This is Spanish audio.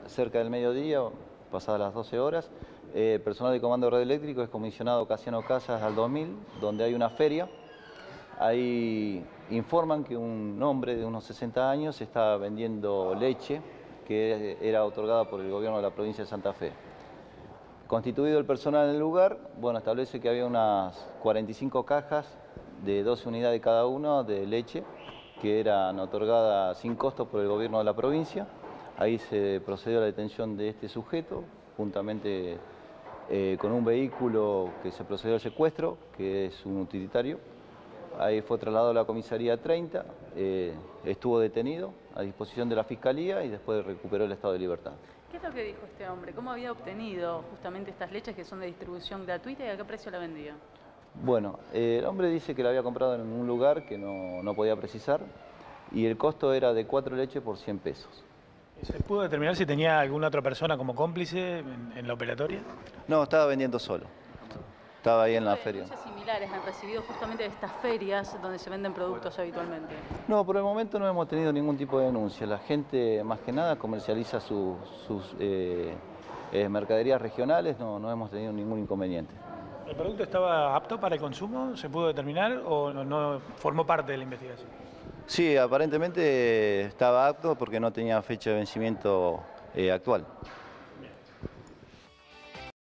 cerca del mediodía, pasadas las 12 horas, personal de Comando de Red Eléctrico es comisionado Casiano Casas al 2000, donde hay una feria. Ahí informan que un hombre de unos 60 años está vendiendo leche que era otorgada por el gobierno de la provincia de Santa Fe. Constituido el personal en el lugar, bueno, establece que había unas 45 cajas de 12 unidades cada una de leche que eran otorgadas sin costo por el gobierno de la provincia. Ahí se procedió a la detención de este sujeto, juntamente con un vehículo que se procedió al secuestro, que es un utilitario. Ahí fue trasladado a la comisaría 30, estuvo detenido a disposición de la Fiscalía y después recuperó el estado de libertad. ¿Qué es lo que dijo este hombre? ¿Cómo había obtenido justamente estas leches que son de distribución gratuita y a qué precio la vendía? Bueno, el hombre dice que la había comprado en un lugar que no podía precisar y el costo era de 4 leches por 100 pesos. ¿Se pudo determinar si tenía alguna otra persona como cómplice en la operatoria? No, estaba vendiendo solo. Estaba ahí en la feria. ¿Qué denuncias similares han recibido justamente de estas ferias donde se venden productos habitualmente? No, por el momento no hemos tenido ningún tipo de denuncia. La gente más que nada comercializa sus mercaderías regionales, no hemos tenido ningún inconveniente. ¿El producto estaba apto para el consumo? ¿Se pudo determinar o no formó parte de la investigación? Sí, aparentemente estaba apto porque no tenía fecha de vencimiento actual.